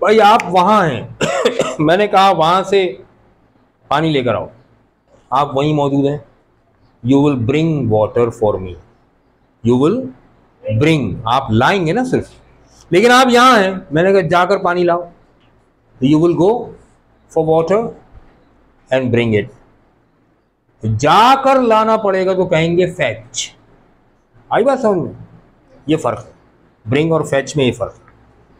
भाई आप वहां हैं मैंने कहा वहां से पानी लेकर आओ, आप वहीं मौजूद हैं। You will bring water for me, you will bring, आप लाएंगे ना सिर्फ, लेकिन आप यहां हैं, मैंने कहा जाकर पानी लाओ, you will go for water and bring it. जाकर लाना पड़ेगा तो कहेंगे फैच। आई बात समझ में? ये फर्क है, ब्रिंग और फैच में ये फर्क है।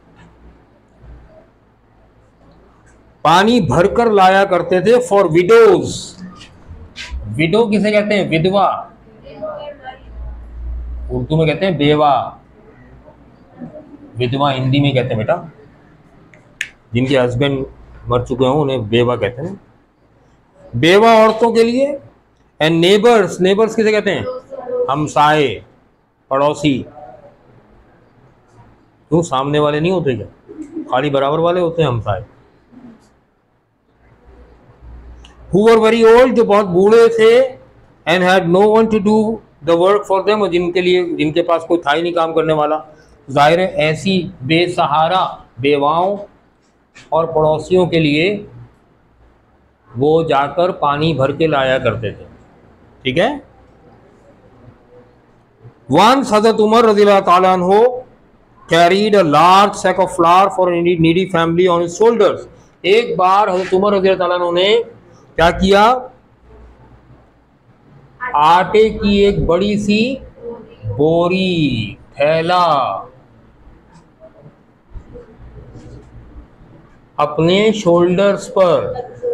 पानी भरकर लाया करते थे फॉर विडोज। विडो किसे कहते हैं? विधवा, उर्दू में कहते हैं बेवा, विधवा हिंदी में कहते हैं बेटा, जिनके हस्बैंड मर चुके हों उन्हें बेवा कहते हैं, बेवा औरतों के लिए। एंड नेबर्स, नेबर्स किसे कहते हैं? हमसाए, पड़ोसी। क्यों, सामने वाले नहीं होते क्या? खाली बराबर वाले होते हैं हमसाए। Who were very old, जो बहुत बूढ़े थे, and had no one to do the work for them, और जिनके लिए, जिनके पास कोई था ही नहीं काम करने वाला। जाहिर है ऐसी बेसहारा बेवाओं और पड़ोसियों के लिए वो जाकर पानी भर के लाया करते थे। ठीक है। Once हज़रत उमर रज़ियल्लाहु ताला अन्हु carried a large sack of flour for a needy family on his shoulders। एक बार हज़रत उमर रज़ियल्लाहु ताला अन्हु ने क्या किया? आटे की एक बड़ी सी बोरी, थैला अपने शोल्डर्स पर,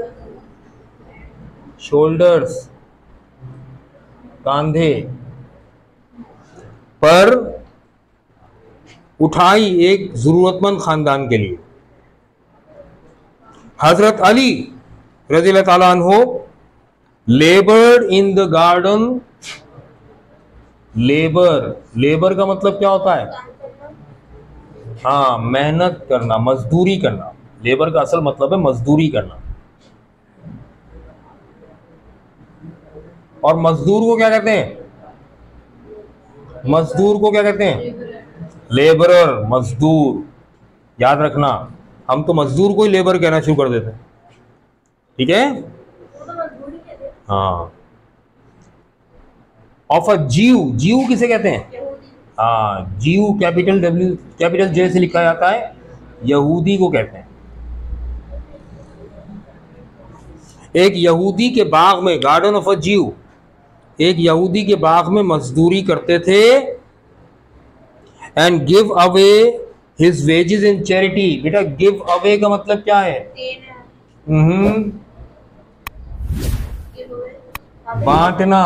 शोल्डर्स कांधे पर उठाई एक जरूरतमंद खानदान के लिए। हजरत अली रज़ियल्लाहु ताला अन्हु laboured in the garden. Labour, labour का मतलब क्या होता है? हाँ, मेहनत करना, मजदूरी करना। लेबर का असल मतलब है मजदूरी करना। और मजदूर को क्या कहते हैं? मजदूर को क्या कहते हैं? लेबरर, मजदूर। याद रखना, हम तो मजदूर को ही लेबर कहना शुरू कर देते हैं। ठीक है। हाँ। ऑफ अ जीव, जीव किसे कहते हैं? हाँ, जीव कैपिटल डब्ल्यू, कैपिटल जे से लिखा जाता है, यहूदी को कहते हैं। एक यहूदी के बाग में, गार्डन ऑफ अ जीव, एक यहूदी के बाग में मजदूरी करते थे। And give away his wages in charity. बेटा गिव अवे का मतलब क्या है? बांटना।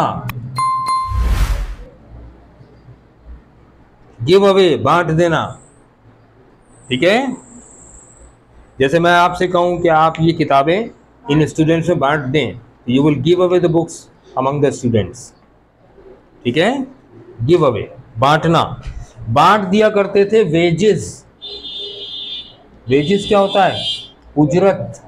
गिव अवे, बांट देना। ठीक है। जैसे मैं आपसे कहूं कि आप ये किताबें इन स्टूडेंट्स में बांट दें, you will give away the books among the students. ठीक है। गिव अवे, बांटना। बांट दिया करते थे वेजेस। वेजेस क्या होता है? उजरत।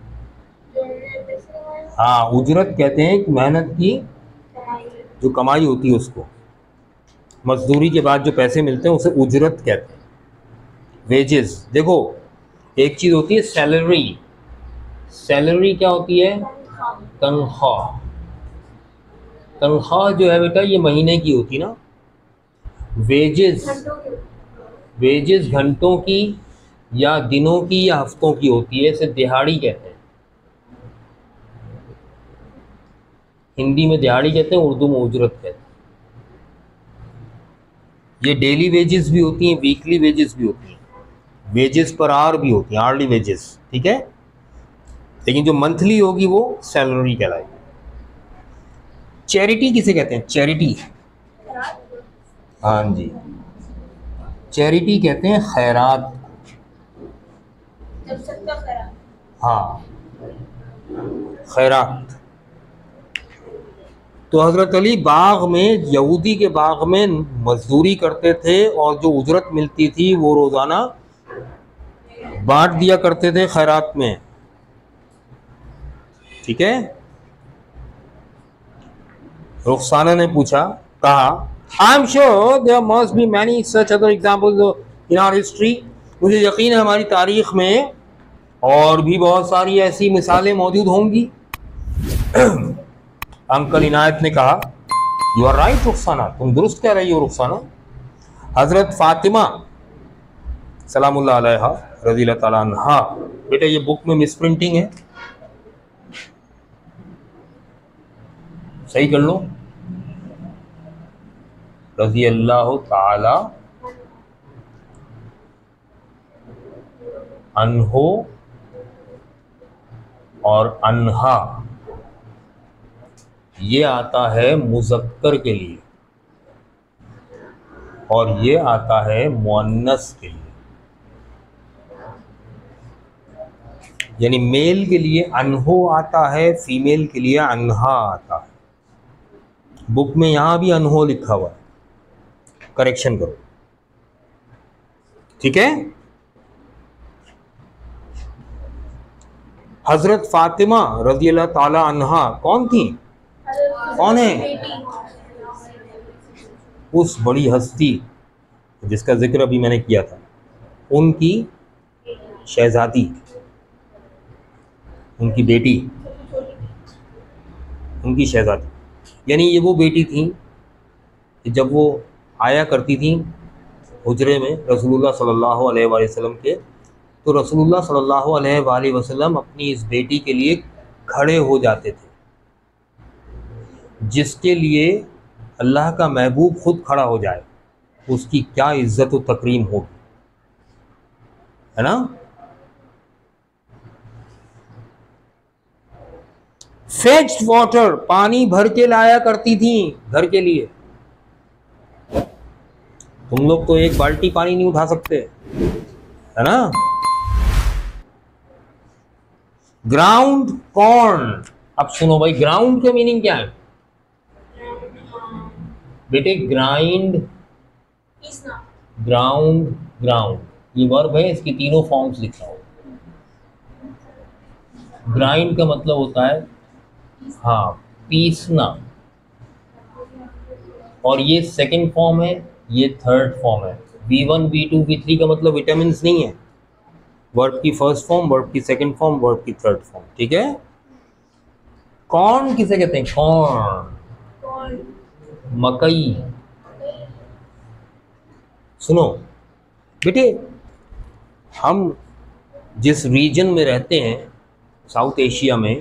हाँ, उजरत कहते हैं कि मेहनत की जो कमाई होती है उसको, मजदूरी के बाद जो पैसे मिलते हैं उसे उजरत कहते हैं, वेजेस। देखो एक चीज होती है सैलरी। सैलरी क्या होती है? तनख्वाह। तनख्वाह जो है बेटा ये महीने की होती ना। वेजेस, वेजेस घंटों की या दिनों की या हफ्तों की होती है, इसे दिहाड़ी कहते हैं। हिंदी में दिहाड़ी कहते हैं, उर्दू में उजरत कहते हैं। ये डेली वेजेस भी होती हैं, वीकली वेजेस भी होती हैं, वेजेस पर आवर भी होती हैं, आवर्ली वेजेस। ठीक है। लेकिन जो मंथली होगी वो सैलरी कहलाएगी। चैरिटी किसे कहते हैं? चैरिटी, हाँ जी, चैरिटी कहते हैं खैरात। हाँ, खैरात। तो हजरत अली बाग में, यहूदी के बाग में मजदूरी करते थे और जो उजरत मिलती थी वो रोजाना बांट दिया करते थे खैरात में। ठीक है। रुखसाना ने पूछा, कहा, I am sure there must be many such other examples in our history. मुझे यकीन है हमारी तारीख में और भी बहुत सारी ऐसी मिसालें मौजूद होंगी। अंकल इनायत ने कहा, यू आर राइट रुखसाना, तुम दुरुस्त कह रही हो रुखसाना। हजरत फातिमा सलामुल्लाह अलैहा रज़ियल्लाहु ताला अन्हा, बेटा ये बुक में मिस प्रिंटिंग है, सही कर लो। रज़ियल्लाहु ताला अन्हो और अन्हा ये आता है मुज़क्कर के लिए और ये आता है मुअन्नस के लिए, यानी मेल के लिए अनहो आता है, फीमेल के लिए अन्हा आता है। बुक में यहां भी अनहो लिखा हुआ है, करेक्शन करो, ठीक है। हजरत फातिमा रज़ियल्लाहु ताला अन्हा कौन थी, कौन है? उस बड़ी हस्ती जिसका जिक्र अभी मैंने किया था, उनकी शहजादी, उनकी बेटी, उनकी शहजादी, यानी ये वो बेटी थी कि जब वो आया करती थी हुजरे में रसूलुल्लाह सल्लल्लाहु अलैहि वसल्लम के, तो रसूलुल्लाह सल्लल्लाहु अलैहि वसल्लम अपनी इस बेटी के लिए खड़े हो जाते थे, जिसके लिए अल्लाह का महबूब खुद खड़ा हो जाए, उसकी क्या इज्जत और तकरीम होगी, है ना। फेच्ड वाटर, पानी भर के लाया करती थी घर के लिए। तुम लोग तो एक बाल्टी पानी नहीं उठा सकते, है ना। ग्राउंड कॉर्न, अब सुनो भाई, ग्राउंड का मीनिंग क्या है बेटे? ग्राइंड, ग्राउंड, ग्राउंड ये वर्ब है, इसकी तीनों फॉर्म्स लिखा हो। ग्राइंड का मतलब होता है हाँ पीसना, और ये सेकंड फॉर्म है, ये थर्ड फॉर्म है। V1 V2 V3 का मतलब विटामिन नहीं है, वर्ब की फर्स्ट फॉर्म, वर्ब की सेकंड फॉर्म, वर्ब की थर्ड फॉर्म, ठीक है। कॉर्न किसे कहते हैं? कॉर्न, मकई। सुनो बेटे, हम जिस रीजन में रहते हैं साउथ एशिया में,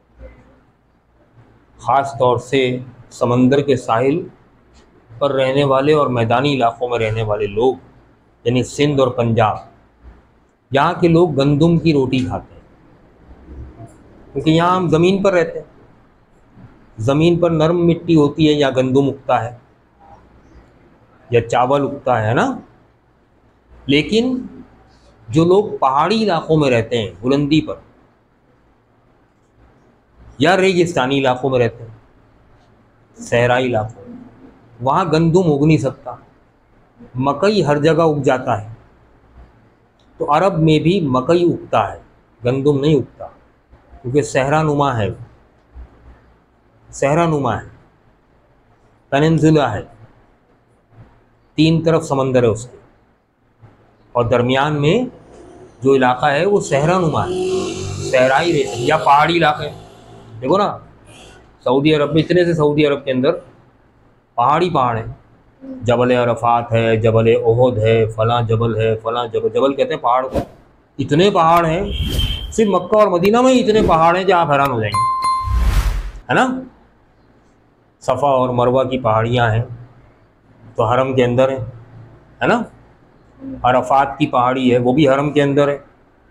ख़ास तौर से समंदर के साहिल पर रहने वाले और मैदानी इलाक़ों में रहने वाले लोग, यानी सिंध और पंजाब, यहाँ के लोग गंदम की रोटी खाते हैं, क्योंकि यहाँ हम ज़मीन पर रहते हैं, ज़मीन पर नरम मिट्टी होती है, या गंदम उगता है या चावल उगता है ना। लेकिन जो लोग पहाड़ी इलाक़ों में रहते हैं, बुलंदी पर या रेगिस्तानी इलाक़ों में रहते हैं, सहराई इलाक़ों में, वहाँ गंदम उग नहीं सकता, मकई हर जगह उग जाता है। तो अरब में भी मकई उगता है, गंदम नहीं उगता, क्योंकि सहरानुमा है, सहरानुमा है, पेनिनसुला है, तीन तरफ समंदर है उसके, और दरमियान में जो इलाका है वो सहरानुमा है, सहराई रेत या पहाड़ी इलाका है। देखो ना, सऊदी अरब में, इतने से सऊदी अरब के अंदर पहाड़ी पहाड़ हैं, जबल अरफात है, जबल ओहद है, फलां जबल है, फलां जबल, जबल कहते हैं पहाड़ को। इतने पहाड़ हैं, सिर्फ मक्का और मदीना में ही इतने पहाड़ हैं कि आप हैरान हो जाएंगे, है ना। सफ़ा और मरवा की पहाड़ियाँ हैं तो हरम के अंदर है ना। अरफात की पहाड़ी है, वो भी हरम के अंदर है।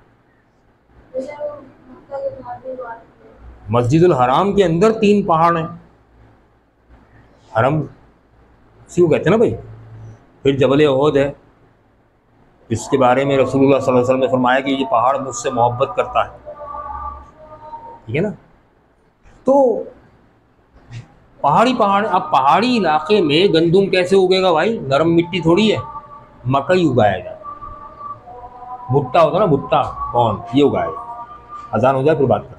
मस्जिदुल हराम के अंदर 3 पहाड़ हैं, हरम क्यों कहते हैं ना भाई। फिर जबल ओहद है, इसके बारे में रसूलुल्लाह सल्लल्लाहु अलैहि वसल्लम ने फरमाया कि ये पहाड़ मुझसे मोहब्बत करता है, ठीक है ना। तो पहाड़ी पहाड़, अब पहाड़ी इलाके में गंदम कैसे उगेगा भाई, नरम मिट्टी थोड़ी है, मकई उगाया जाए, भुट्टा होता ना, भुट्टा, कौन, ये उगाएगा। अजान हो जाए फिर बात करते हैं।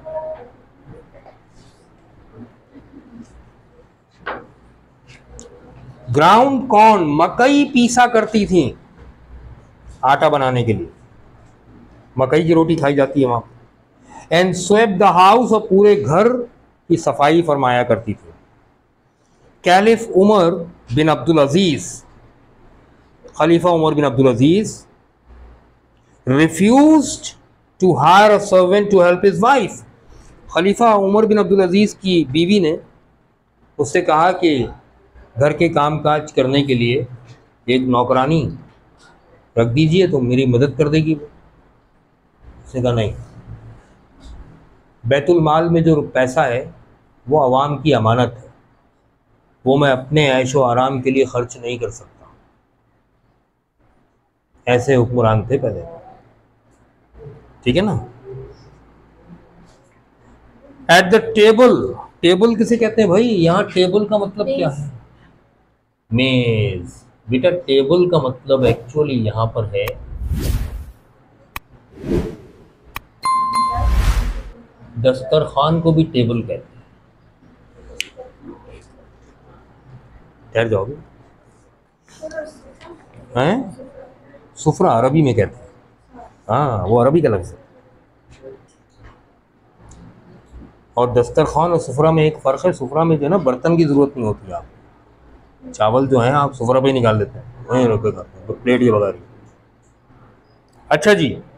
ग्राउंड कॉर्न, मकई पीसा करती थी आटा बनाने के लिए, मकई की रोटी खाई जाती है वहाँ। एंड स्वेप द हाउस, और पूरे घर की सफाई फरमाया करती थी। Caliph Umar bin Abdul Aziz, खलीफा Umar bin Abdul Aziz refused to hire a servant to help his wife. खलीफा उमर बिन अब्दुल अजीज की बीवी ने उससे कहा कि घर के काम काज करने के लिए एक नौकरानी रख दीजिए तो मेरी मदद कर देगी। उसने कहा नहीं, बैतुल माल में जो पैसा है वो अवाम की अमानत है, वो मैं अपने ऐशो आराम के लिए खर्च नहीं कर सकता। ऐसे हुक्मरान थे पहले, ठीक है ना। एट द टेबल, टेबल किसे कहते हैं भाई? यहाँ टेबल का मतलब क्या है? मेज। बेटा टेबल का मतलब एक्चुअली यहाँ पर है दस्तरखान को भी टेबल कहते हैं। ठहर जाओगे हैं? सुफरा अरबी में कहते हैं। हाँ, वो अरबी का लफ्ज़ है। और दस्तरखान और सुफरा में एक फ़र्क है। सुफरा में जो है ना बर्तन की ज़रूरत नहीं होती, आप चावल जो है आप सुफरा पे ही निकाल देते हैं, वहीं रख के खाते हैं, तो प्लेट के बगैर ही। अच्छा जी,